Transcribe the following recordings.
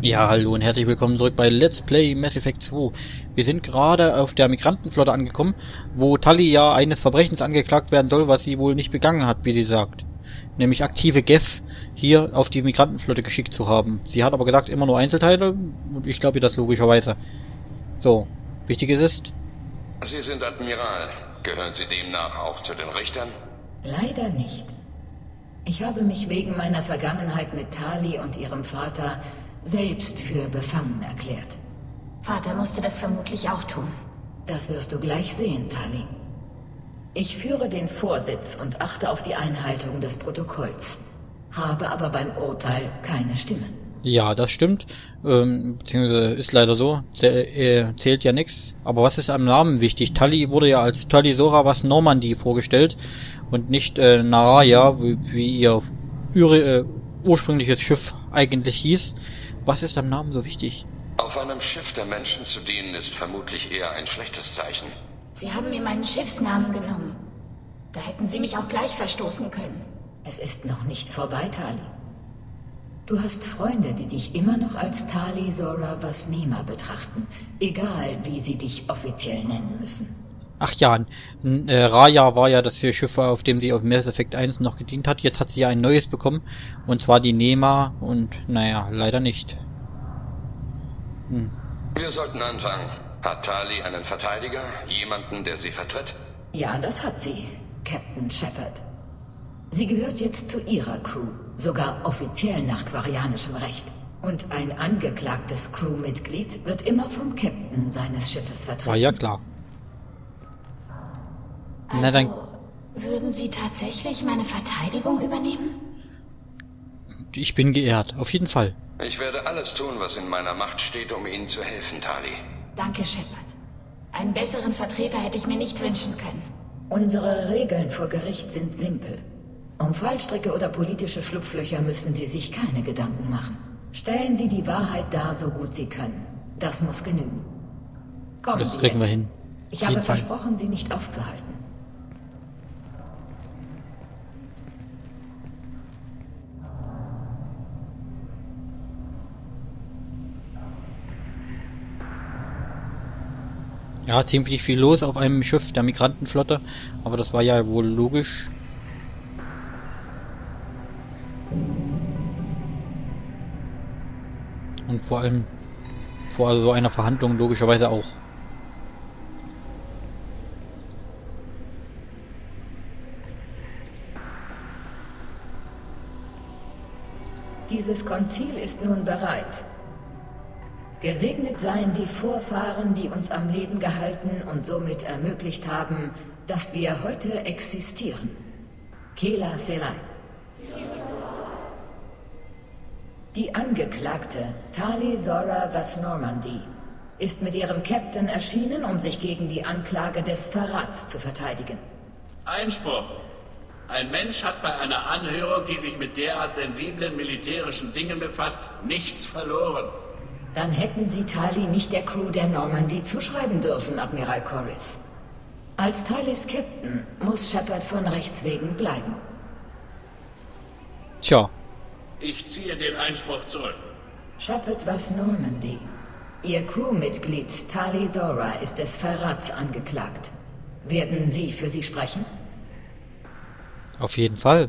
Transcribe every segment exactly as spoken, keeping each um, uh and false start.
Ja, hallo und herzlich willkommen zurück bei Let's Play Mass Effect zwei. Wir sind gerade auf der Migrantenflotte angekommen, wo Tali ja eines Verbrechens angeklagt werden soll, was sie wohl nicht begangen hat, wie sie sagt. Nämlich aktive Geth hier auf die Migrantenflotte geschickt zu haben. Sie hat aber gesagt, immer nur Einzelteile, und ich glaube ihr das logischerweise. So, wichtig ist... Sie sind Admiral. Gehören Sie demnach auch zu den Richtern? Leider nicht. Ich habe mich wegen meiner Vergangenheit mit Tali und ihrem Vater selbst für befangen erklärt. Vater musste das vermutlich auch tun. Das wirst du gleich sehen, Tali. Ich führe den Vorsitz und achte auf die Einhaltung des Protokolls, habe aber beim Urteil keine Stimme. Ja, das stimmt. Ähm, beziehungsweise ist leider so. Zäh zählt ja nichts. Aber was ist am Namen wichtig? Tali wurde ja als Tali-Zora was Normandy vorgestellt und nicht äh, Naraya, wie, wie ihr äh, ursprüngliches Schiff eigentlich hieß. Was ist am Namen so wichtig? Auf einem Schiff der Menschen zu dienen, ist vermutlich eher ein schlechtes Zeichen. Sie haben mir meinen Schiffsnamen genommen. Da hätten Sie mich auch gleich verstoßen können. Es ist noch nicht vorbei, Tali. Du hast Freunde, die dich immer noch als Tali-Zora Vasnima betrachten, egal wie sie dich offiziell nennen müssen. Ach ja, äh, Raya war ja das Schiff, auf dem sie auf Mass Effect eins noch gedient hat. Jetzt hat sie ja ein neues bekommen, und zwar die Nema, und naja, leider nicht. Hm. Wir sollten anfangen. Hat Tali einen Verteidiger? Jemanden, der sie vertritt? Ja, das hat sie, Captain Shepard. Sie gehört jetzt zu ihrer Crew, sogar offiziell nach quarianischem Recht. Und ein angeklagtes Crewmitglied wird immer vom Captain seines Schiffes vertreten. War ja klar. Also, Na dann, würden Sie tatsächlich meine Verteidigung übernehmen? ich bin geehrt, auf jeden Fall. Ich werde alles tun, was in meiner Macht steht, um Ihnen zu helfen, Tali. Danke, Shepard. Einen besseren Vertreter hätte ich mir nicht wünschen können. Unsere Regeln vor Gericht sind simpel. Um Fallstricke oder politische Schlupflöcher müssen Sie sich keine Gedanken machen. Stellen Sie die Wahrheit dar, so gut Sie können. Das muss genügen. Kommen Das Sie kriegen wir jetzt. hin. Ich Auf habe jeden Fall. versprochen, Sie nicht aufzuhalten. Ja, ziemlich viel los auf einem Schiff der Migrantenflotte, aber das war ja wohl logisch. Und vor allem vor so einer Verhandlung logischerweise auch. Dieses Konzil ist nun bereit. Gesegnet seien die Vorfahren, die uns am Leben gehalten und somit ermöglicht haben, dass wir heute existieren. Kela Selan. Die Angeklagte, Tali-Zora Vasnormandy, ist mit ihrem Captain erschienen, um sich gegen die Anklage des Verrats zu verteidigen. Einspruch. Ein Mensch hat bei einer Anhörung, die sich mit derart sensiblen militärischen Dingen befasst, nichts verloren. Dann hätten Sie Tali nicht der Crew der Normandy zuschreiben dürfen, Admiral Corris. Als Talis Captain muss Shepard von Rechts wegen bleiben. Tja, Ich ziehe den Einspruch zurück. Shepard Vasnormandy. Ihr Crewmitglied Tali-Zora ist des Verrats angeklagt. Werden Sie für sie sprechen? auf jeden Fall.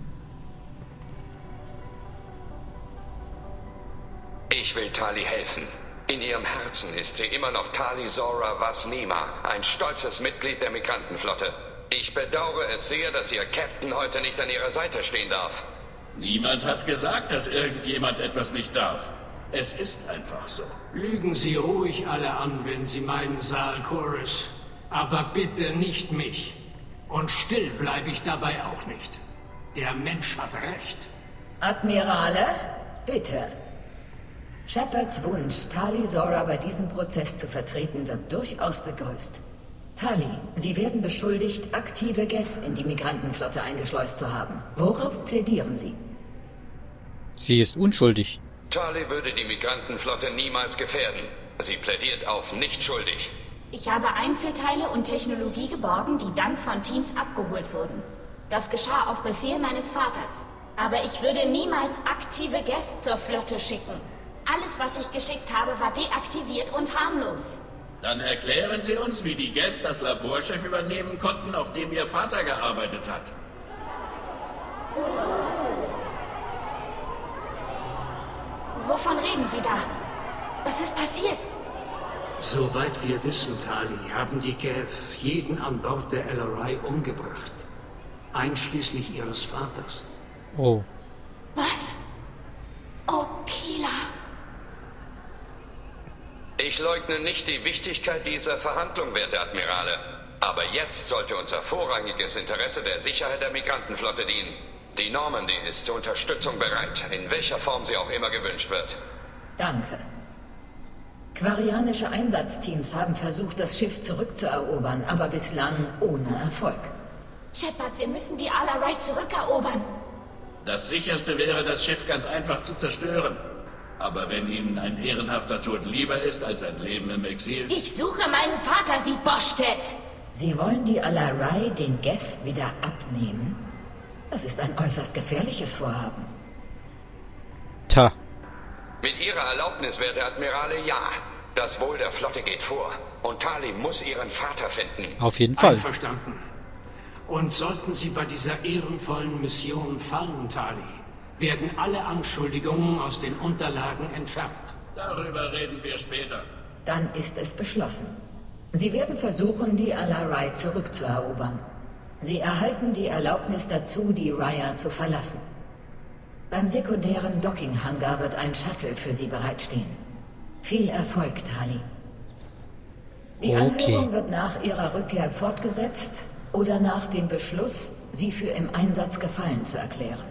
Ich will Tali helfen. In ihrem Herzen ist sie immer noch Tali-Zora Vasnima, ein stolzes Mitglied der Migrantenflotte. Ich bedauere es sehr, dass ihr Captain heute nicht an ihrer Seite stehen darf. Niemand hat gesagt, dass irgendjemand etwas nicht darf. Es ist einfach so. Lügen Sie ruhig alle an, wenn Sie meinen, Saal Chorus. Aber bitte nicht mich. Und still bleibe ich dabei auch nicht. Der Mensch hat recht. Admirale, bitte. Shepards Wunsch, Tali-Zora bei diesem Prozess zu vertreten, wird durchaus begrüßt. Tali, Sie werden beschuldigt, aktive Geth in die Migrantenflotte eingeschleust zu haben. Worauf plädieren Sie? Sie ist unschuldig. Tali würde die Migrantenflotte niemals gefährden. Sie plädiert auf nicht schuldig. Ich habe Einzelteile und Technologie geborgen, die dann von Teams abgeholt wurden. Das geschah auf Befehl meines Vaters. Aber ich würde niemals aktive Geth zur Flotte schicken. Alles, was ich geschickt habe, war deaktiviert und harmlos. Dann erklären Sie uns, wie die Geth das Laborchef übernehmen konnten, auf dem Ihr Vater gearbeitet hat. Wovon reden Sie da? Was ist passiert? Soweit wir wissen, Tali, haben die Geth jeden an Bord der L R I umgebracht. Einschließlich ihres Vaters. Oh. Was? Oh, Kila. Ich leugne nicht die Wichtigkeit dieser Verhandlung, werte Admirale. Aber jetzt sollte unser vorrangiges Interesse der Sicherheit der Migrantenflotte dienen. Die Normandy ist zur Unterstützung bereit, in welcher Form sie auch immer gewünscht wird. Danke. Quarianische Einsatzteams haben versucht, das Schiff zurückzuerobern, aber bislang ohne Erfolg. Shepard, wir müssen die Alarai zurückerobern. Das Sicherste wäre, das Schiff ganz einfach zu zerstören. Aber wenn Ihnen ein ehrenhafter Tod lieber ist als ein Leben im Exil... Ich suche meinen Vater, Sie Boschtet! Sie wollen die Alarai den Geth wieder abnehmen? Das ist ein äußerst gefährliches Vorhaben. Tja. Mit Ihrer Erlaubnis, werte Admirale, ja. Das Wohl der Flotte geht vor. Und Tali muss ihren Vater finden. Auf jeden Fall. Einverstanden. Und sollten Sie bei dieser ehrenvollen Mission fallen, Tali, werden alle Anschuldigungen aus den Unterlagen entfernt. Darüber reden wir später. Dann ist es beschlossen. Sie werden versuchen, die Alarai zurückzuerobern. Sie erhalten die Erlaubnis dazu, die Raya zu verlassen. Beim sekundären Docking-Hangar wird ein Shuttle für Sie bereitstehen. Viel Erfolg, Tali. Die Okay. Anhörung wird nach Ihrer Rückkehr fortgesetzt oder nach dem Beschluss, Sie für im Einsatz gefallen zu erklären.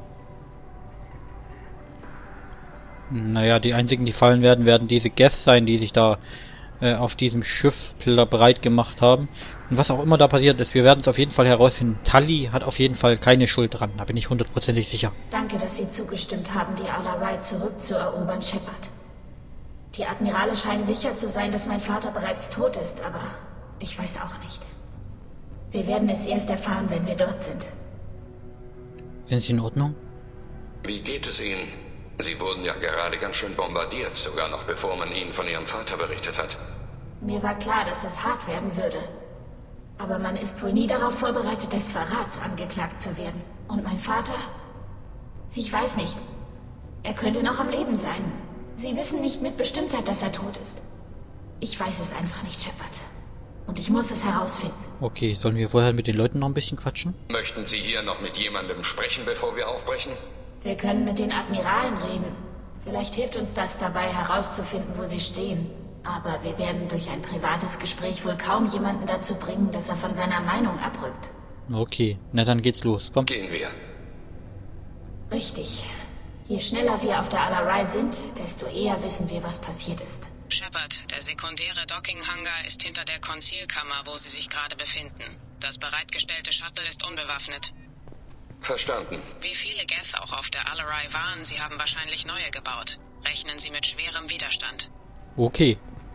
Naja, die einzigen, die fallen werden, werden diese Geth sein, die sich da äh, auf diesem Schiff bereit gemacht haben. Und was auch immer da passiert ist, wir werden es auf jeden Fall herausfinden. Tali hat auf jeden Fall keine Schuld dran, da bin ich hundertprozentig sicher. Danke, dass Sie zugestimmt haben, die Alarai zurückzuerobern, Shepard. Die Admirale scheinen sicher zu sein, dass mein Vater bereits tot ist, aber ich weiß auch nicht. Wir werden es erst erfahren, wenn wir dort sind. Sind Sie in Ordnung? Wie geht es Ihnen? Sie wurden ja gerade ganz schön bombardiert, sogar noch bevor man Ihnen von Ihrem Vater berichtet hat. Mir war klar, dass es hart werden würde. Aber man ist wohl nie darauf vorbereitet, des Verrats angeklagt zu werden. Und mein Vater? Ich weiß nicht. Er könnte noch am Leben sein. Sie wissen nicht mit Bestimmtheit, dass er tot ist. Ich weiß es einfach nicht, Shepard. Und ich muss es herausfinden. Okay, sollen wir vorher mit den Leuten noch ein bisschen quatschen? Möchten Sie hier noch mit jemandem sprechen, bevor wir aufbrechen? Wir können mit den Admiralen reden. Vielleicht hilft uns das dabei, herauszufinden, wo sie stehen. Aber wir werden durch ein privates Gespräch wohl kaum jemanden dazu bringen, dass er von seiner Meinung abrückt. Okay, na dann geht's los. Komm. Gehen wir. Richtig. Je schneller wir auf der Alarai sind, desto eher wissen wir, was passiert ist. Shepard, der sekundäre Docking-Hangar ist hinter der Konzilkammer, wo Sie sich gerade befinden. Das bereitgestellte Shuttle ist unbewaffnet. Verstanden. Wie viele Geth auch auf der Alarai waren, Sie haben wahrscheinlich neue gebaut. Rechnen Sie mit schwerem Widerstand. Okay.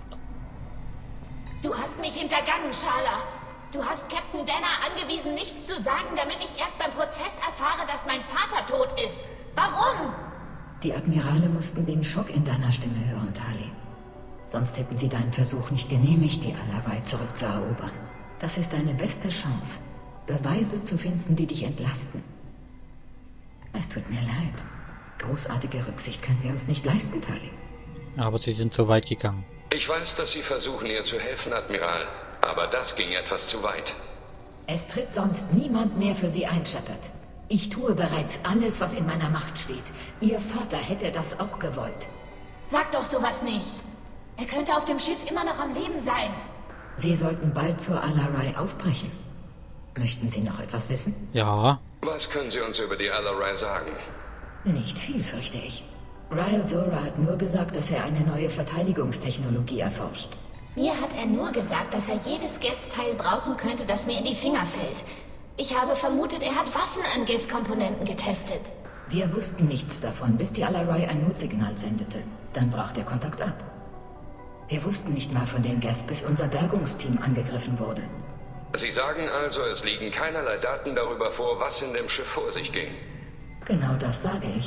Du hast mich hintergangen, Shala. Du hast Captain Danner angewiesen, nichts zu sagen, damit ich erst beim Prozess erfahre, dass mein Vater tot ist. Warum? Die Admirale mussten den Schock in deiner Stimme hören, Tali. Sonst hätten sie deinen Versuch nicht genehmigt, die Alarai zurückzuerobern. Das ist deine beste Chance, Beweise zu finden, die dich entlasten. Es tut mir leid. Großartige Rücksicht können wir uns nicht leisten, Tali. Aber sie sind so weit gegangen. Ich weiß, dass Sie versuchen, ihr zu helfen, Admiral. Aber das ging etwas zu weit. Es tritt sonst niemand mehr für sie ein, Shepard. Ich tue bereits alles, was in meiner Macht steht. Ihr Vater hätte das auch gewollt. Sag doch sowas nicht. Er könnte auf dem Schiff immer noch am Leben sein. Sie sollten bald zur Alarai aufbrechen. Möchten Sie noch etwas wissen? Ja. Was können Sie uns über die Alarai sagen? Nicht viel, fürchte ich. Ryle Zora hat nur gesagt, dass er eine neue Verteidigungstechnologie erforscht. Mir hat er nur gesagt, dass er jedes Geth-Teil brauchen könnte, das mir in die Finger fällt. Ich habe vermutet, er hat Waffen an Geth-Komponenten getestet. Wir wussten nichts davon, bis die Alarai ein Notsignal sendete. Dann brach der Kontakt ab. Wir wussten nicht mal von den Geth, bis unser Bergungsteam angegriffen wurde. Sie sagen also, es liegen keinerlei Daten darüber vor, was in dem Schiff vor sich ging. Genau das sage ich.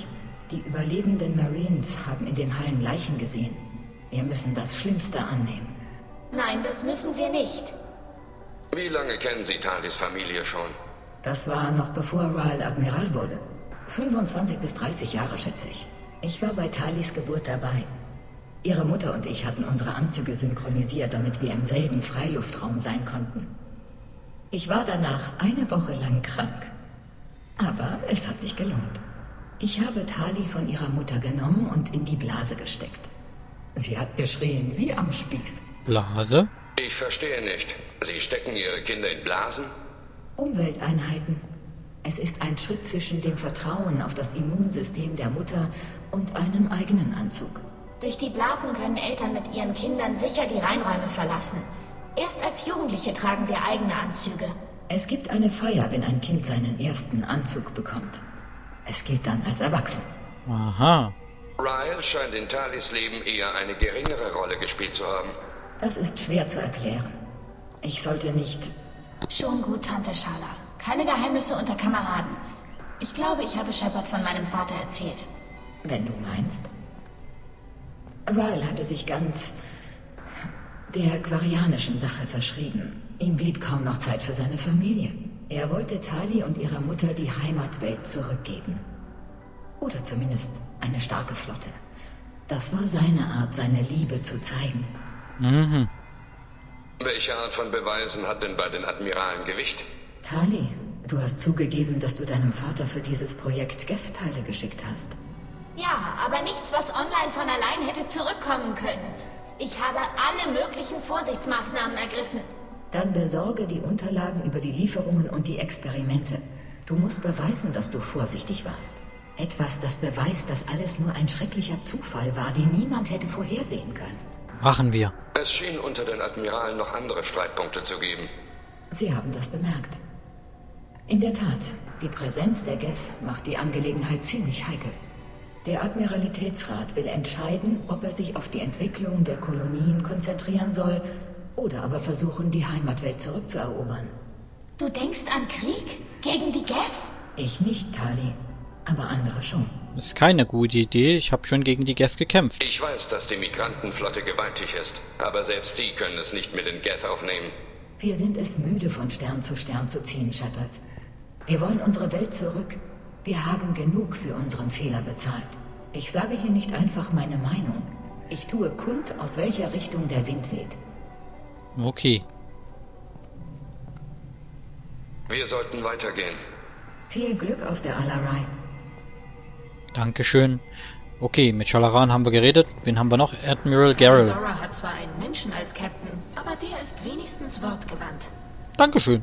Die überlebenden Marines haben in den Hallen Leichen gesehen. Wir müssen das Schlimmste annehmen. Nein, das müssen wir nicht. Wie lange kennen Sie Talis Familie schon? Das war noch bevor Rael Admiral wurde. fünfundzwanzig bis dreißig Jahre, schätze ich. Ich war bei Talis Geburt dabei. Ihre Mutter und ich hatten unsere Anzüge synchronisiert, damit wir im selben Freiluftraum sein konnten. Ich war danach eine Woche lang krank. Aber es hat sich gelohnt. Ich habe Tali von ihrer Mutter genommen und in die Blase gesteckt. Sie hat geschrien wie am Spieß. Blase? Ich verstehe nicht. Sie stecken Ihre Kinder in Blasen? Umwelteinheiten. Es ist ein Schritt zwischen dem Vertrauen auf das Immunsystem der Mutter und einem eigenen Anzug. Durch die Blasen können Eltern mit ihren Kindern sicher die Reinräume verlassen. Erst als Jugendliche tragen wir eigene Anzüge. Es gibt eine Feier, wenn ein Kind seinen ersten Anzug bekommt. Es gilt dann als erwachsen. Aha. Rael scheint in Talis Leben eher eine geringere Rolle gespielt zu haben. Das ist schwer zu erklären. Ich sollte nicht... Schon gut, Tante Shala. Keine Geheimnisse unter Kameraden. Ich glaube, ich habe Shepard von meinem Vater erzählt. Wenn du meinst. Rael hatte sich ganz der quarianischen Sache verschrieben. Ihm blieb kaum noch Zeit für seine Familie. Er wollte Tali und ihrer Mutter die Heimatwelt zurückgeben. Oder zumindest eine starke Flotte. Das war seine Art, seine Liebe zu zeigen. Mhm. Welche Art von Beweisen hat denn bei den Admiralen Gewicht? Tali, du hast zugegeben, dass du deinem Vater für dieses Projekt Geth-Teile geschickt hast. Ja, aber nichts, was online von allein hätte zurückkommen können. Ich habe alle möglichen Vorsichtsmaßnahmen ergriffen. Dann besorge die Unterlagen über die Lieferungen und die Experimente. Du musst beweisen, dass du vorsichtig warst. Etwas, das beweist, dass alles nur ein schrecklicher Zufall war, den niemand hätte vorhersehen können. Machen wir. Es schien unter den Admiralen noch andere Streitpunkte zu geben. Sie haben das bemerkt. In der Tat, die Präsenz der Geth macht die Angelegenheit ziemlich heikel. Der Admiralitätsrat will entscheiden, ob er sich auf die Entwicklung der Kolonien konzentrieren soll oder aber versuchen, die Heimatwelt zurückzuerobern. Du denkst an Krieg? Gegen die Geth? Ich nicht, Tali, aber andere schon. Das ist keine gute Idee. Ich habe schon gegen die Geth gekämpft. Ich weiß, dass die Migrantenflotte gewaltig ist, aber selbst sie können es nicht mit den Geth aufnehmen. Wir sind es müde, von Stern zu Stern zu ziehen, Shepard. Wir wollen unsere Welt zurück. Wir haben genug für unseren Fehler bezahlt. Ich sage hier nicht einfach meine Meinung. Ich tue kund, aus welcher Richtung der Wind weht. Okay. Wir sollten weitergehen. Viel Glück auf der Alarai. Dankeschön. Okay, mit Shalaran haben wir geredet. Wen haben wir noch? Admiral Garrel. Zora hat zwar einen Menschen als Captain, aber der ist wenigstens wortgewandt. Dankeschön.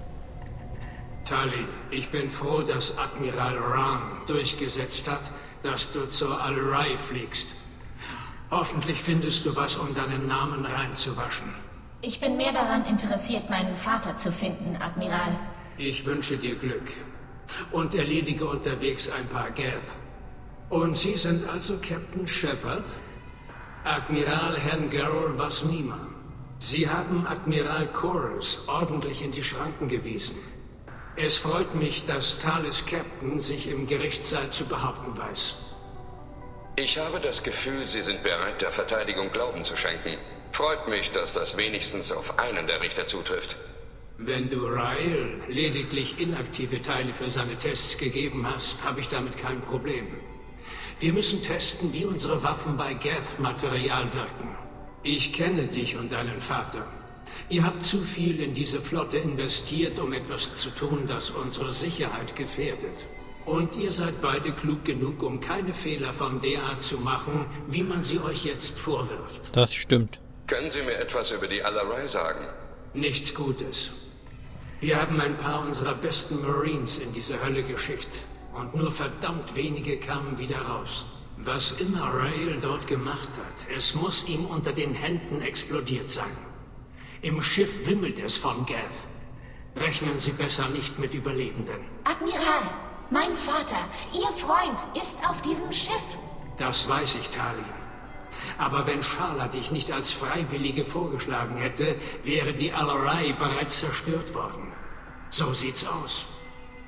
Tali, ich bin froh, dass Admiral Ram durchgesetzt hat, dass du zur Alarai fliegst. Hoffentlich findest du was, um deinen Namen reinzuwaschen. Ich bin mehr daran interessiert, meinen Vater zu finden, Admiral. Ich wünsche dir Glück und erledige unterwegs ein paar Geth. Und Sie sind also Captain Shepard? Admiral Herrn Garrel Vasnima. Sie haben Admiral Chorus ordentlich in die Schranken gewiesen. Es freut mich, dass Talis Captain sich im Gerichtssaal zu behaupten weiß. Ich habe das Gefühl, Sie sind bereit, der Verteidigung Glauben zu schenken. Freut mich, dass das wenigstens auf einen der Richter zutrifft. Wenn du Rael lediglich inaktive Teile für seine Tests gegeben hast, habe ich damit kein Problem. Wir müssen testen, wie unsere Waffen bei Geth-Material wirken. Ich kenne dich und deinen Vater. Ihr habt zu viel in diese Flotte investiert, um etwas zu tun, das unsere Sicherheit gefährdet. Und ihr seid beide klug genug, um keine Fehler von der Art zu machen, wie man sie euch jetzt vorwirft. Das stimmt. Können Sie mir etwas über die Alarai sagen? Nichts Gutes. Wir haben ein paar unserer besten Marines in diese Hölle geschickt. Und nur verdammt wenige kamen wieder raus. Was immer Rael dort gemacht hat, es muss ihm unter den Händen explodiert sein. Im Schiff wimmelt es von Geth. Rechnen Sie besser nicht mit Überlebenden. Admiral, mein Vater, Ihr Freund, ist auf diesem Schiff. Das weiß ich, Tali. Aber wenn Shala dich nicht als Freiwillige vorgeschlagen hätte, wäre die Alarai bereits zerstört worden. So sieht's aus.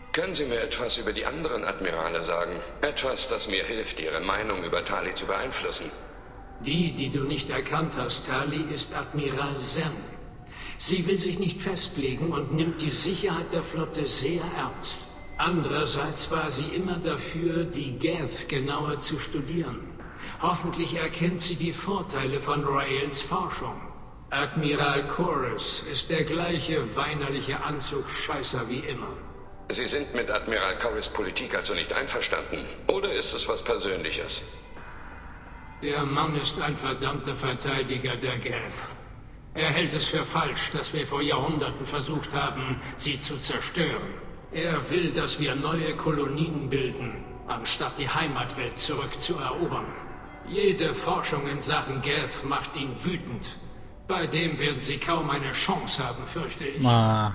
Können Sie mir etwas über die anderen Admirale sagen? Etwas, das mir hilft, Ihre Meinung über Tali zu beeinflussen. Die, die du nicht erkannt hast, Tali, ist Admiral Zen. Sie will sich nicht festlegen und nimmt die Sicherheit der Flotte sehr ernst. Andererseits war sie immer dafür, die Geth genauer zu studieren. Hoffentlich erkennt sie die Vorteile von Raels Forschung. Admiral Chorus ist der gleiche weinerliche Anzugscheißer wie immer. Sie sind mit Admiral Chorus' Politik also nicht einverstanden? Oder ist es was Persönliches? Der Mann ist ein verdammter Verteidiger der Geth. Er hält es für falsch, dass wir vor Jahrhunderten versucht haben, sie zu zerstören. Er will, dass wir neue Kolonien bilden, anstatt die Heimatwelt zurückzuerobern. Jede Forschung in Sachen Geth macht ihn wütend. Bei dem werden sie kaum eine Chance haben, fürchte ich. Ma.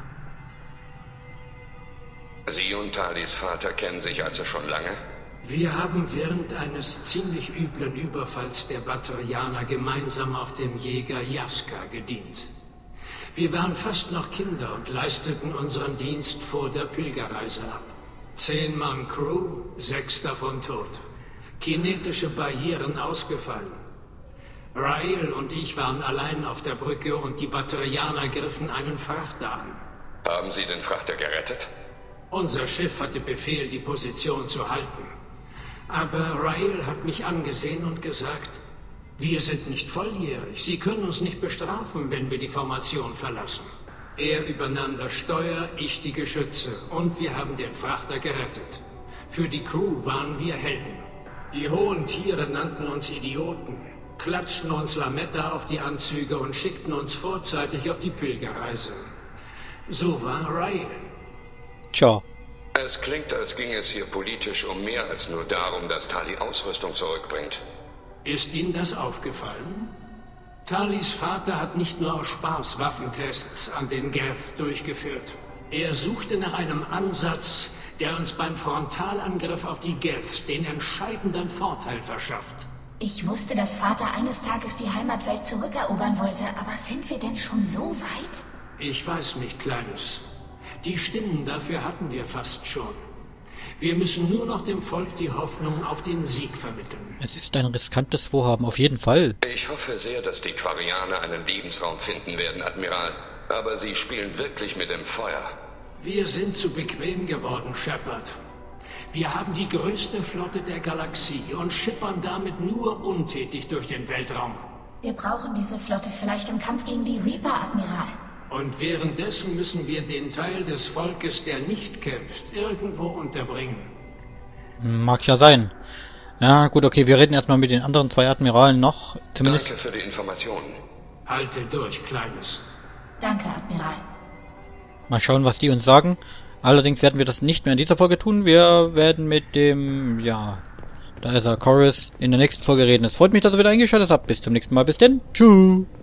Sie und Talis Vater kennen sich also schon lange? Wir haben während eines ziemlich üblen Überfalls der Batarianer gemeinsam auf dem Jäger Jaska gedient. Wir waren fast noch Kinder und leisteten unseren Dienst vor der Pilgerreise ab. Zehn Mann Crew, sechs davon tot. Kinetische Barrieren ausgefallen. Rael und ich waren allein auf der Brücke und die Batarianer griffen einen Frachter an. Haben Sie den Frachter gerettet? Unser Schiff hatte Befehl, die Position zu halten. Aber Rael hat mich angesehen und gesagt, wir sind nicht volljährig. Sie können uns nicht bestrafen, wenn wir die Formation verlassen. Er übernahm das Steuer, ich die Geschütze und wir haben den Frachter gerettet. Für die Crew waren wir Helden. Die hohen Tiere nannten uns Idioten, klatschten uns Lametta auf die Anzüge und schickten uns vorzeitig auf die Pilgerreise. So war Rael. Tja. Es klingt, als ging es hier politisch um mehr als nur darum, dass Tali Ausrüstung zurückbringt. Ist Ihnen das aufgefallen? Talis Vater hat nicht nur aus Spaß Waffentests an den Geth durchgeführt. Er suchte nach einem Ansatz, der uns beim Frontalangriff auf die Geth den entscheidenden Vorteil verschafft. Ich wusste, dass Vater eines Tages die Heimatwelt zurückerobern wollte, aber sind wir denn schon so weit? Ich weiß nicht, Kleines. Die Stimmen dafür hatten wir fast schon. Wir müssen nur noch dem Volk die Hoffnung auf den Sieg vermitteln. Es ist ein riskantes Vorhaben, auf jeden Fall. Ich hoffe sehr, dass die Quarianer einen Lebensraum finden werden, Admiral. Aber sie spielen wirklich mit dem Feuer. Wir sind zu bequem geworden, Shepard. Wir haben die größte Flotte der Galaxie und schippern damit nur untätig durch den Weltraum. Wir brauchen diese Flotte vielleicht im Kampf gegen die Reaper, Admiral. Und währenddessen müssen wir den Teil des Volkes, der nicht kämpft, irgendwo unterbringen. Mag ja sein. Ja, gut, okay, wir reden erstmal mit den anderen zwei Admiralen noch. Zumindest. Danke für die Informationen. Halte durch, Kleines. Danke, Admiral. Mal schauen, was die uns sagen. Allerdings werden wir das nicht mehr in dieser Folge tun. Wir werden mit dem, ja, da ist er, Chorus, in der nächsten Folge reden. Es freut mich, dass ihr wieder eingeschaltet habt. Bis zum nächsten Mal. Bis denn. Tschüss.